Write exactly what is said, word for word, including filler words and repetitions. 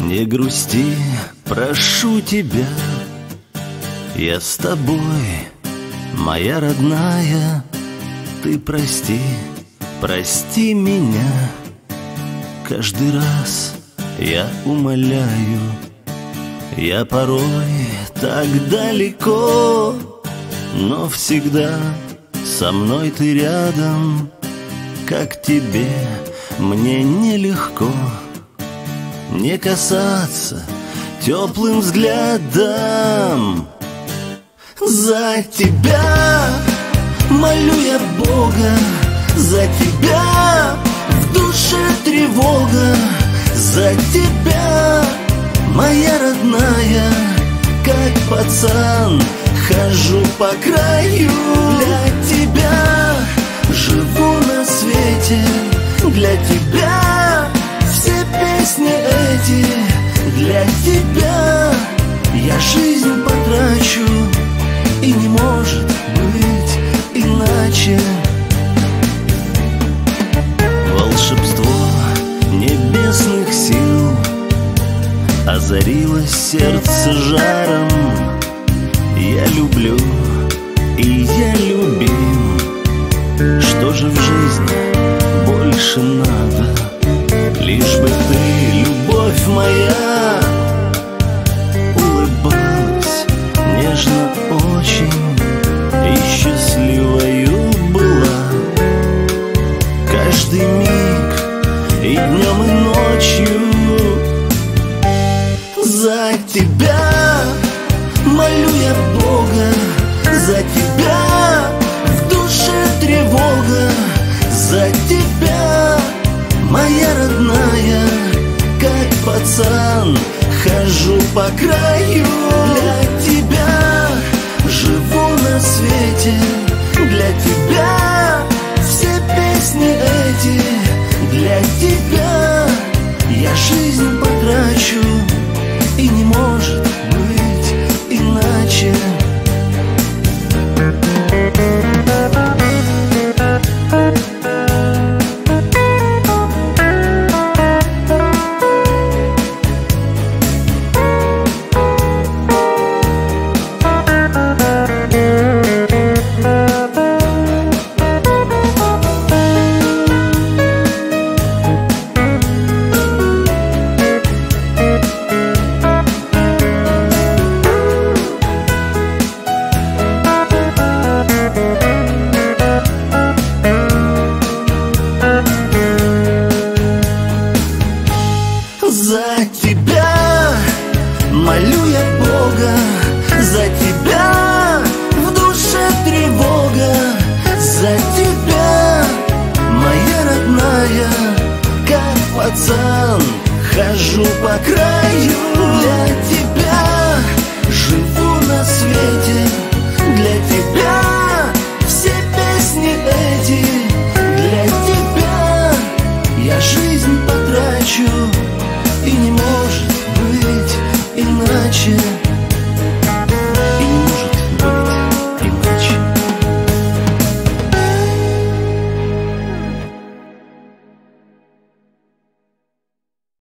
Не грусти, прошу тебя, я с тобой, моя родная. Ты прости, прости меня. Каждый раз я умоляю, я порой так далеко, но всегда со мной ты рядом. Как тебе, мне нелегко не касаться теплым взглядом. За тебя молю я Бога, за тебя в душе тревога, за тебя, моя родная. Как пацан хожу по краю, для тебя живу на свете, для тебя все песни эти, для тебя я жизнь потрачу, и не может быть иначе. Волшебство небесных сил озарило сердце жаром. Я люблю, и я любим. Что же в жизни больше надо? Лишь бы ты, любовь моя, улыбалась нежно очень и счастливою была. Каждый миг и днем, и ночью. За тебя молю я Бога, за тебя в душе тревога, за тебя, моя родная. Как пацан хожу по краю, для тебя живу на свете, для тебя все песни эти, для тебя я жизнь